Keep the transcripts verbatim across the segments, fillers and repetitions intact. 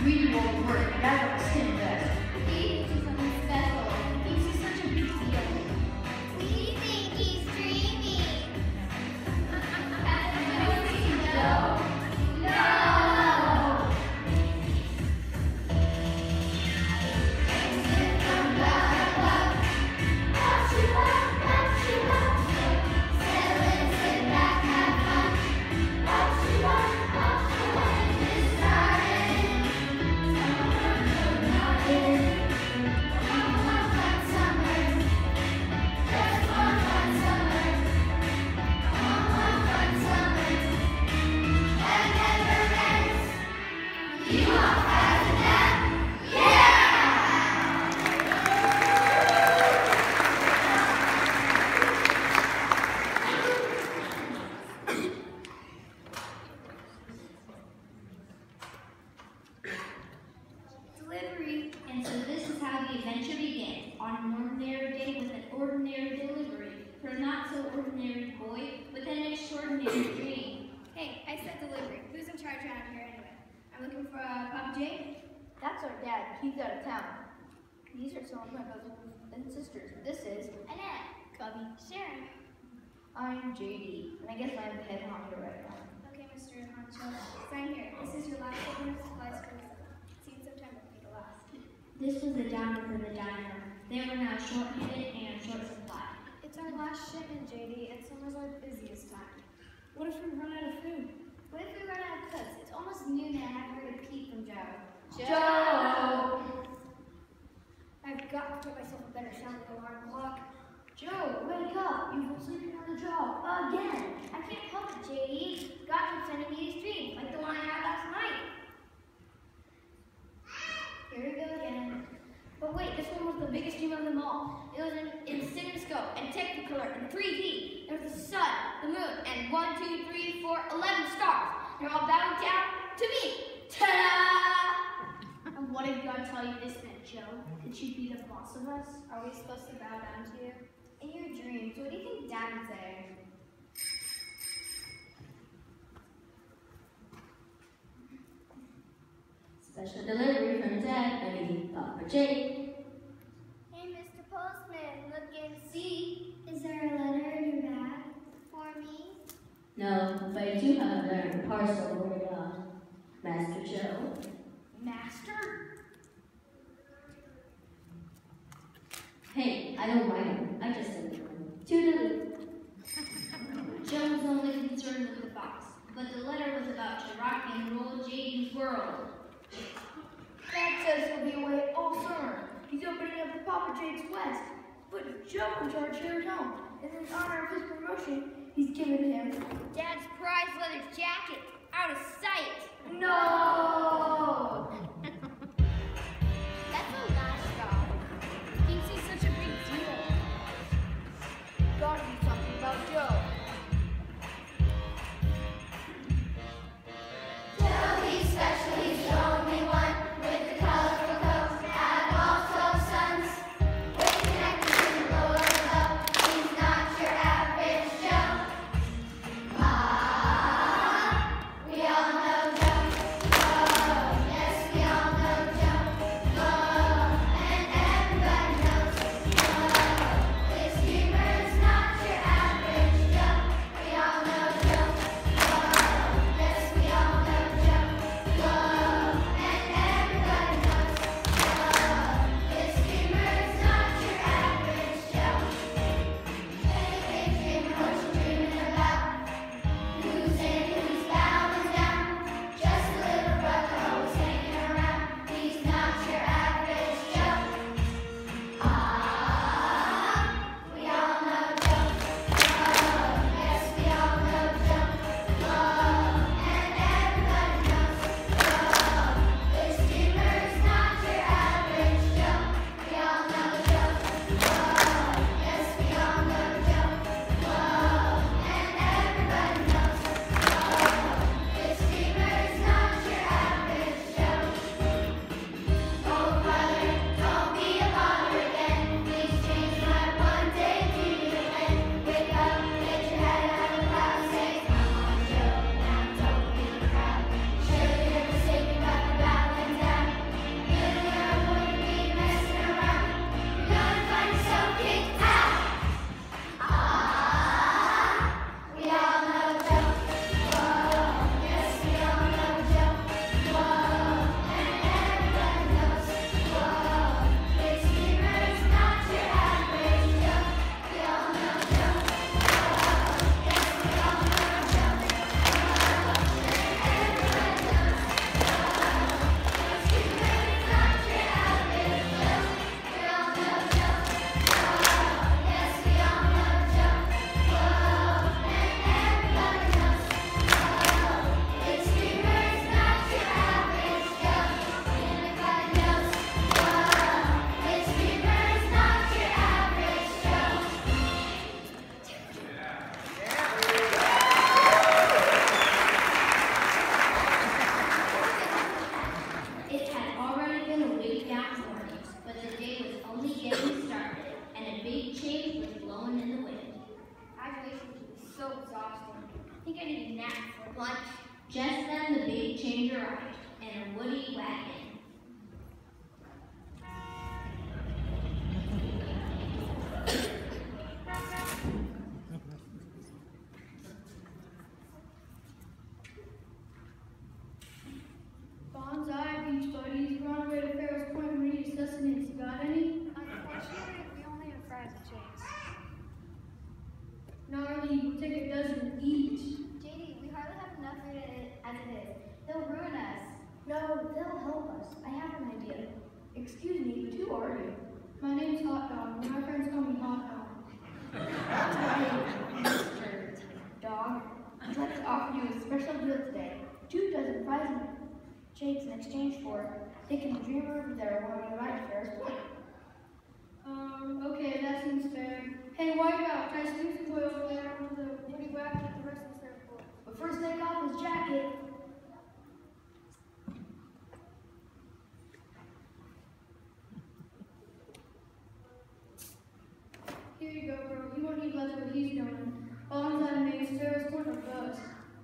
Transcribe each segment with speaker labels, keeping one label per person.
Speaker 1: really won't work, and that's what's him best.
Speaker 2: He thinks he's something special. He thinks he's such a big deal. We think he's dreaming. No. No.
Speaker 3: Delivery, and so this is how the adventure begins, on an ordinary day with an ordinary delivery, for a not-so-ordinary boy with an extraordinary dream.
Speaker 2: Hey, I said delivery. Who's in charge around here anyway? I'm looking for uh, Papa J.
Speaker 1: That's our dad. He's out of town. These are some of my brothers and sisters. This is
Speaker 2: Annette.
Speaker 1: Cubby.
Speaker 2: Sharon.
Speaker 1: I'm J D, and I guess I'm head honcho right now.
Speaker 2: Okay, Mister Honcho. Sign here. This is your last shipment of supplies for the summer. See you in September. Make it last.
Speaker 3: This was the downer for the diner. They were now short-handed and short supply.
Speaker 2: It's our last shipment, J D, and summer's our busiest time. What if we run out of food? What if we run out of cooks? It's almost noon and I haven't heard a peep from Joe.
Speaker 1: Joe!
Speaker 2: I've got to put myself a better sounding alarm clock.
Speaker 1: Joe, wake up! You've been sleeping on the job again!
Speaker 2: I can't help it, J D. God keeps sending me these dreams, like the one I had last night. Here we go again. But wait, this one was the biggest dream of them all. It was in, in cinescope and Technicolor in three D. There was the sun, the moon, and one, two, three, four, eleven stars. They're all bowing down to me. Ta-da!
Speaker 3: And what did God tell you this meant, Joe? That you'd be the boss of us?
Speaker 2: Are we supposed to bow down to you? In your dreams, what do you think Dad would say?
Speaker 4: Special delivery from Dad, I mean Papa J.
Speaker 2: Hey, Mister Postman, look and see. Is there a letter in your bag for me?
Speaker 4: No, but I do have a letter and parcel for uh, Master Joe.
Speaker 2: Master?
Speaker 4: Hey, I don't mind him. I just sent him. Toodaloo.
Speaker 3: Joe was only concerned with the box, but the letter was about to rock and roll J D's world.
Speaker 1: Dad says he'll be away all summer. He's opening up the Papa Jake's West. But Joe in charge here at home. And in honor of his promotion, he's given him
Speaker 2: Dad's prize leather jacket, out of sight.
Speaker 1: no.
Speaker 2: That's a last job. Thinks he's such a big deal.
Speaker 1: Gotta do something about Joe.
Speaker 2: Joe, he's special, he's the only one with the colorful coat out of all twelve sons. With connections in the lower above, he's not your average Joe. Ah, we all know Joe. Oh, exhausting. I think I need a nap for lunch.
Speaker 3: Just then the big change arrived, and a woody wagon.
Speaker 1: Bonsai, beach buddies, we're on our way to Ferris Point and we need sustenance. You got any?
Speaker 2: Unfortunately, we only have fries and chips.
Speaker 1: Gnarly, we'll take a dozen each.
Speaker 2: J D, we hardly have enough food as it is. They'll ruin us.
Speaker 1: No, they'll help us. I have an idea. Excuse me, but who are you? My name's Hot Dog, and my friends call me Hot Dog. That's right, Mister Dog. I'd like to offer you a special deal today. Two dozen fries and shakes in exchange for taking a dreamer over there while we ride to Ferris Point. Um, okay, that seems fair. Hey, Wipeout, can I squeeze the boy over there onto the woody wagon with the rest of the surfboard? But first, take off his jacket. Here you go, bro. You won't need less what he's doing. Bonsai makes Ferris Point of us.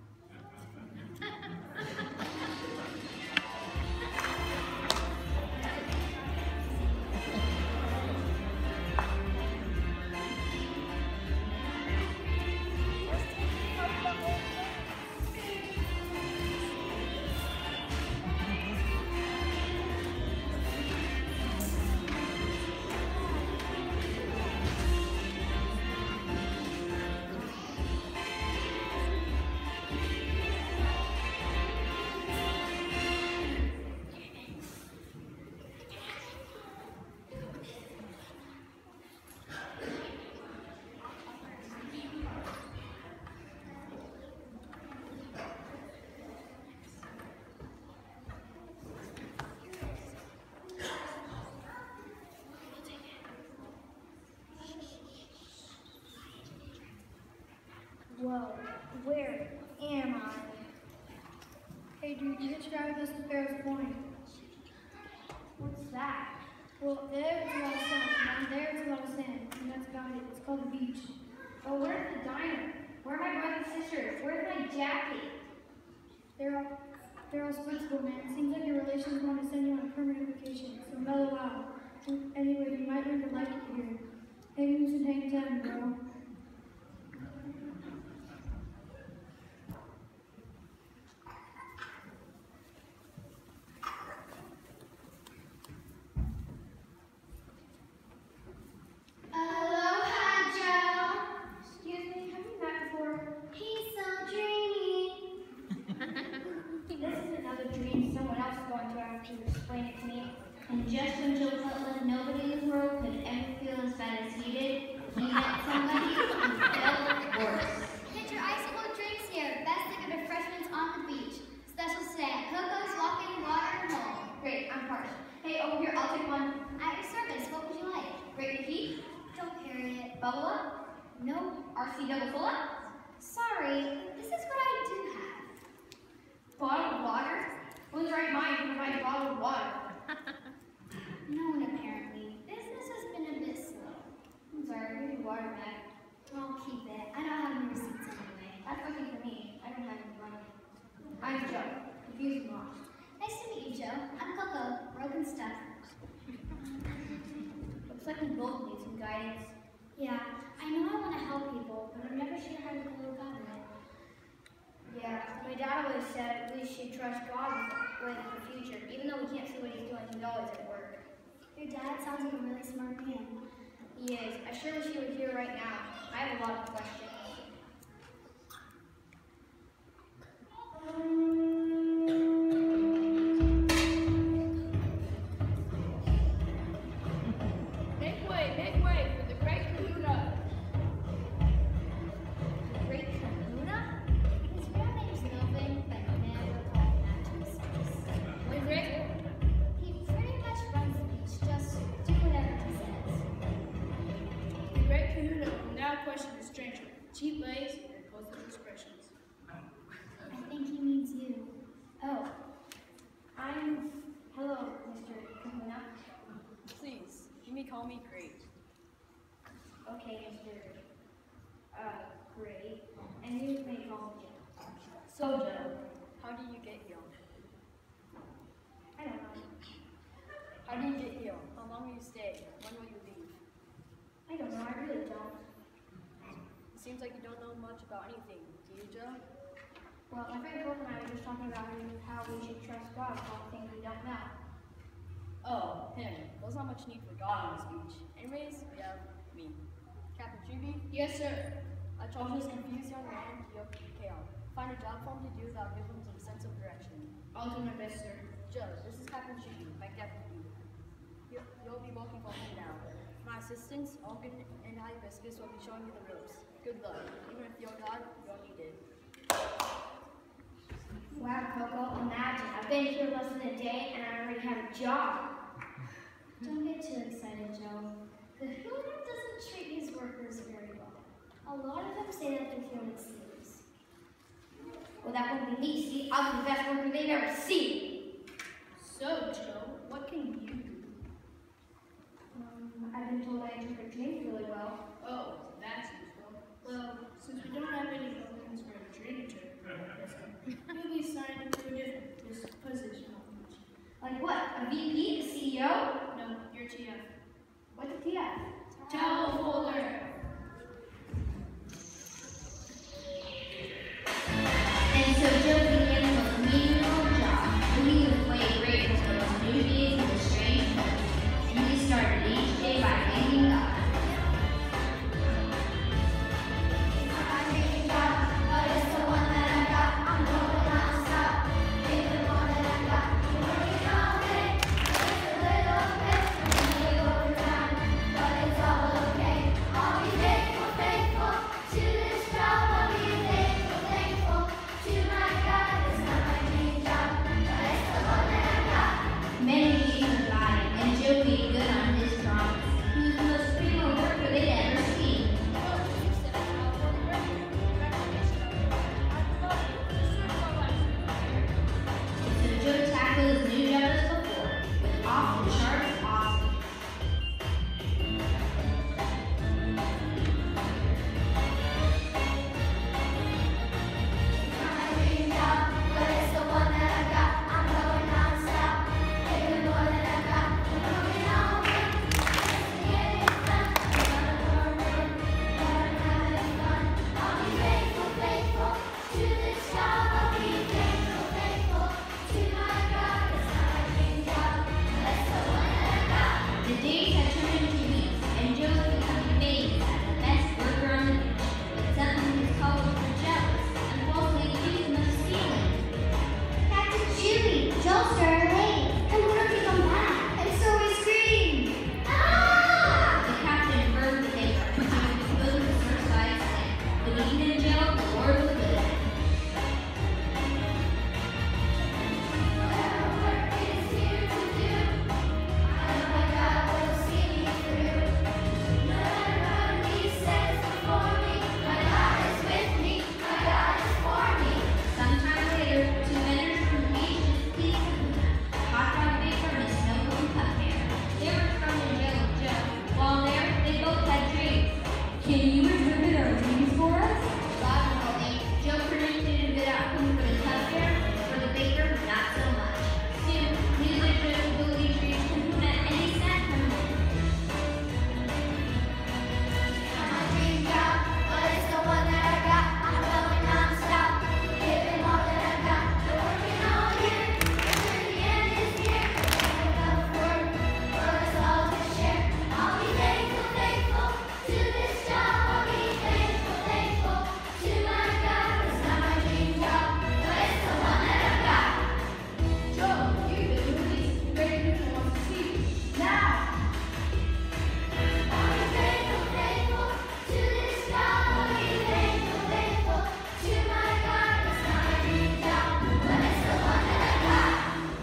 Speaker 1: Whoa, where am I? Hey dude, you hitched ride with us to Ferris Point. What's that? Well, there it's a lot of sun, and there it's a lot of sand, and that's about it. It's called the beach.
Speaker 2: Oh, where's the diner? Where are my brothers and sisters? Where's my jacket?
Speaker 1: They're all, they're all splitsville, man. Seems like your relations want to send you on a permanent vacation, so mellow out. Anyway, you might learn to like it here. Hang loose and hang ten, bro.
Speaker 2: Explain it to me.
Speaker 3: And just when Joe felt like nobody in the world could ever feel as bad as he did, he met somebody who felt worse.
Speaker 2: Get your icicle drinks here. Best thing of refreshments on the beach. Special today. Coco's, walking, water, and home. Great, I'm parched. Hey, over here, I'll take one. At your service. What would you like? Great heat? Don't carry it. Bubble up? No. R C double full up? Sorry, this is what I do have. Bottled water? Who's the right mind to provide bottled water? No one apparently. Business has been a bit slow. I'm sorry, give me water back. I'll keep it. I don't have any receipts anyway. That's lucky for me. I don't have any money. I'm Joe. Confused and lost. Nice to meet you, Joe. I'm Coco. Broken stuff. Looks like we both need some guidance. Yeah, I know I want to help people, but I'm never sure how to go about it. Yeah, my dad always said we should trust God with, with the future. Even though we can't see what he's doing, he's always at work. Your dad sounds like a really smart man. He is. I sure wish he were here right now. I have a lot of questions.
Speaker 1: Make way, make way for the Great Kahuna.
Speaker 2: The Great Kahuna? His real name's Melvin, but never called matches.
Speaker 1: Wait, Rick?
Speaker 2: He pretty much runs the beach. Just do whatever he says.
Speaker 1: The Great Kahuna will now question the stranger. Cheap ways and positive expressions.
Speaker 2: I think he means you. Oh, I'm. Hello, Mister Kahuna.
Speaker 5: Please, you may call me Great.
Speaker 2: Okay, Mister Uh, Great. And you may call me Joe.
Speaker 5: So, Joe, how do you get here?
Speaker 2: I don't know.
Speaker 5: How do you get here? How long will you stay? When will you leave?
Speaker 2: I don't know. I really don't.
Speaker 5: It seems like you don't know much about anything. Do you, Joe?
Speaker 2: Well, my friend Colt and I were just talking about how we should trust God about things we don't know.
Speaker 5: Oh, him. There's not much need for God in this speech. Anyways, we have me. Captain Chibi?
Speaker 1: Yes, sir.
Speaker 5: I charge this confused young man to your care. Find a job for him to do that'll give him some sense of direction.
Speaker 1: I'll do my best, sir.
Speaker 5: Joe, this is Captain Chibi, my captain. You'll, you'll be working for me now. My assistants, Organ and Hibiscus, will be showing you the ropes. Good luck. Even if you're God, you're needed.
Speaker 2: Wow, Coco, imagine. I've been here less than a day and I already have a job.
Speaker 3: Don't get too excited, Joe. The Kahuna doesn't treat his workers very well. A lot of them say that they're feeling serious.
Speaker 2: Well, that won't be me. See, I'll be the best worker they've ever seen.
Speaker 1: So, Joe, what can you do?
Speaker 2: Um, I've been told I interpret dreams really well.
Speaker 1: Oh, that's useful. Well, since we don't have any openings for a train interpreter, you'll be signed to a different position.
Speaker 2: Like what? A V P? A C E O?
Speaker 1: No, you're T F.
Speaker 2: What's a T F?
Speaker 1: Towel folder.
Speaker 4: And so Joe began the most meaningful job, and he was way grateful for those new beings in the strange place. And he started each day by thanking God. Many years went by, and Joe made good on his promise. He was the most primo worker they'd ever seen. So Joe tackled his new job as before, with off the charts awesome. The days had turned into weeks, and Joe was becoming famous as the best worker on the beach. But suddenly his colleagues were jealous and falsely accused him of stealing.
Speaker 3: Captain Julie, Joe started late, and we're going to come back, and so we screamed. Ah!
Speaker 4: The captain burned the paper, and Joe was exposed his first side sin. But even in jail, the Lord was with him.
Speaker 3: Whatever work is here to do, I know my God will see me through. No matter what he says before me, my God is with me, my God is for me.
Speaker 4: Sometime later, two vendors from the beach just pleased Kahuna, a hot dog baker and a snow cone cupbearer. They were thrown in jail with Joe. While there, they both had dreams. Can you interpret our dreams for us? Logically, Joe predicted a good outcome for the cupbearer, for the baker, not so much. Soon, news of Joe's ability reached Kahuna, and he sent him.
Speaker 3: I'm a dream job, but it's the one that I got. I'm going non-stop, giving all that I got. Been working all year, until the end is near. I love work, but it's all to share. I'll be thankful, thankful to this job. I'll be thankful, thankful to my God. It's not my dream job, but it's the one that I got.
Speaker 1: Joe, you've been released. Great people want to see you. Now!
Speaker 3: I'll be thankful, thankful to this job. I'll be thankful, thankful to my God. It's not my dream job, but it's the one that I got.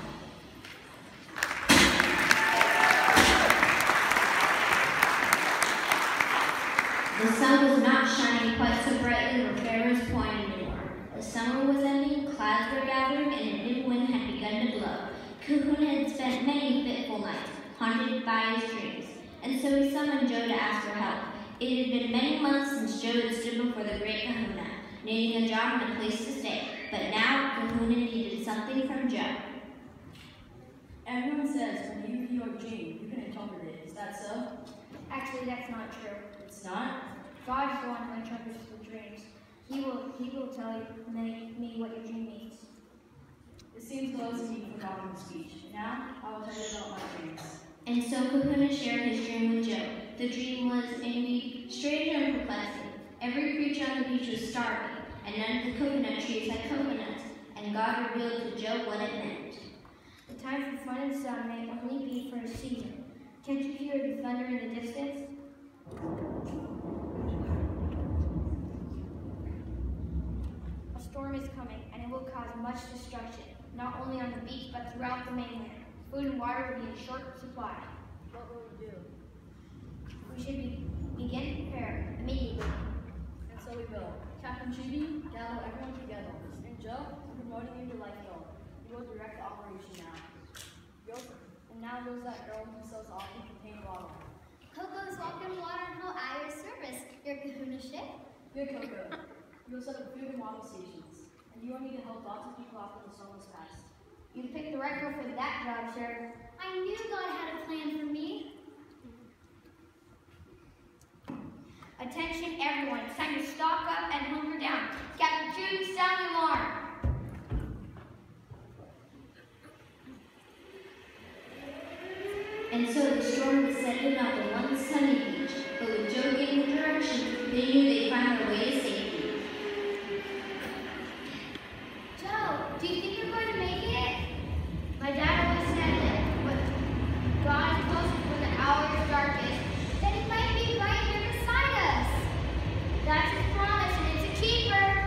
Speaker 4: The sun was not shining quite so brightly over Pharaoh's Point anymore. The summer was ending, clouds were gathering, and a new wind had begun to blow. Kahuna had spent many fitful nights, haunted by his dreams, and so he summoned Joe to ask for help. It had been many months since Joe had stood before the great Kahuna, needing a job and a place to stay. But now Kahuna needed something from Joe.
Speaker 5: Everyone says when you hear a dream, you can interpret it. Is that so?
Speaker 2: Actually, that's not true.
Speaker 5: It's not?
Speaker 2: God is the one who interprets the dreams. He will, he will tell you, me, me what your dream means.
Speaker 5: It seems close to me for God in speech. Now, I will tell you about my dreams.
Speaker 4: And so Kahuna shared his dream with Joe. The dream was indeed strange and perplexing. Every creature on the beach was starving, and none of the coconut trees had coconuts, and God revealed to Joe what it meant.
Speaker 2: The time for fun and sun may only be for a season. Can't you hear the thunder in the distance? A storm is coming, and it will cause much destruction, not only on the beach, but throughout the mainland. Food and water will be in short supply.
Speaker 5: What will we do?
Speaker 2: We should be, begin to prepare immediately.
Speaker 5: And so we will. Captain Chibi, gather everyone together. And Joe, I'm promoting you to lifeguard. You will direct the operation now. Go. And now goes that girl who sells off the contained water.
Speaker 3: Coco's Welcome Water and Hoe at your service. Your Kahuna ship.
Speaker 5: Good, Coco. You'll set up food and water stations. And you want me to help lots of people after the storm was passed.
Speaker 2: You picked the right girl for that job, sir.
Speaker 3: I knew God had a plan for me.
Speaker 2: Attention, everyone. It's time to stock up and hunker down. Captain Judy, sound the alarm.
Speaker 4: And so the storm was setting up on one sunny beach, but with Joe giving direction, they knew they'd find their way to safety.
Speaker 3: Joe, do you think you're going to make it?
Speaker 2: My dad always said that when God is closest when the hour is darkest.
Speaker 3: Then he might be right here beside us.
Speaker 2: That's his promise, and it's a keeper.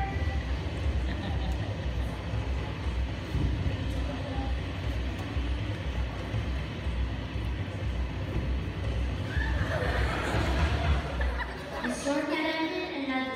Speaker 4: The storm had ended, and as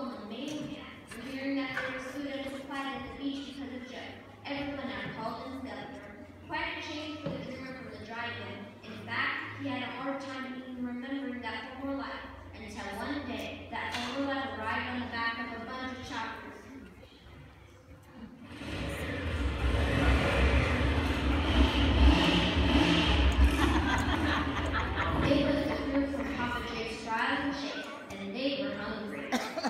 Speaker 4: on the mainland were hearing that there was food and supplies at the beach because of Joe. Everyone now called him Governor. Quite a change for the dreamer from the drive-in. In fact, he had a hard time even remembering that former life until one day that former life arrived on the back of a bunch of choppers. It was the crew from Papa Jake's Fries and Shakes, and they were hungry.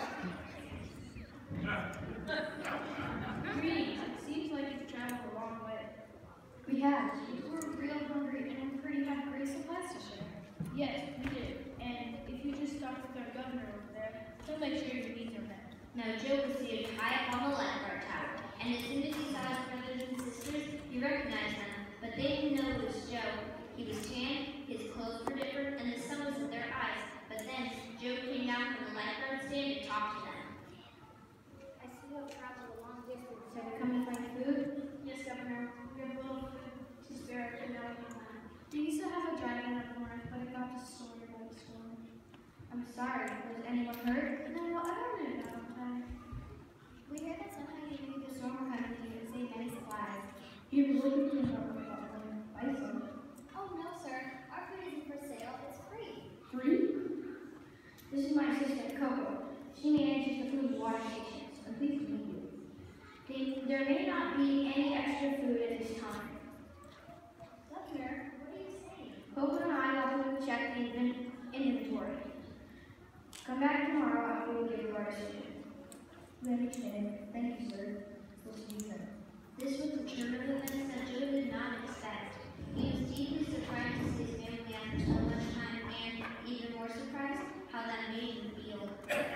Speaker 1: Greetings. It seems like you've traveled a long way. We have. We're real hungry and I'm pretty have great supplies to share. Yes, we did. And if you just talk with our governor over there, he'll make sure your needs are met.
Speaker 4: Now Joe was seated high up on the lifeguard tower, and as soon as he saw his brothers and sisters, he recognized them, but they didn't know it was Joe. He was tan, his clothes were different, and the sun was in their eyes, but then Joe came down from the lifeguard stand and talked to them.
Speaker 2: I see you have traveled a long distance.
Speaker 1: Have you come to find food? Yes, Governor. We have little food to spare and now we can land. We used to have a driving up north, but it got destroyed by the storm. I'm sorry. Was anyone hurt? No, I don't know that time.
Speaker 2: We heard that somehow you knew the storm were coming and you could save many supplies.
Speaker 1: You were looking for something about them. I saw.
Speaker 2: Oh no, sir. Our food isn't for sale. It's free.
Speaker 1: Free? This is my assistant, Coco. She manages the food and water stations. I'm pleased to meet you. They- There may not be any extra food at this time.
Speaker 2: Governor, what are you saying?
Speaker 1: Coco and I will check the inven- inventory. Come back tomorrow after we give you our decision. We understand. Thank you, sir. We'll see you then.
Speaker 4: This was a turn of events that Joe did not expect. He was deeply surprised to see his family after so much time, and even more surprised how that made him feel.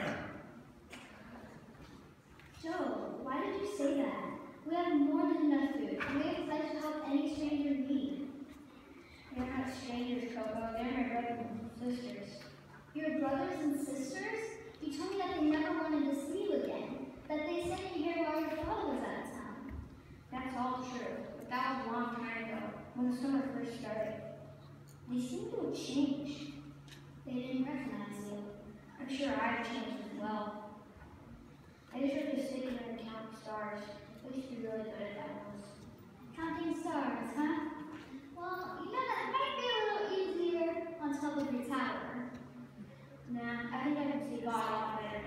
Speaker 2: Joe, why did you say that? We have more than enough food. We have pledged to help any stranger in need.
Speaker 1: They're not strangers, Coco. They're my brothers and sisters.
Speaker 2: Your brothers and sisters? You told me that they never wanted to see you again. That they sent you here while your father was out of town.
Speaker 1: That's all true. But that was a long time ago, when the summer first started.
Speaker 2: They seem to have changed. They didn't recognize you.
Speaker 1: I'm sure I've changed as well. I just have to sit here and count stars. I used to be really good at that once.
Speaker 2: Counting stars, huh? Well, you know that might be a little easier on top of your tower.
Speaker 1: Nah, I think I can see God a lot better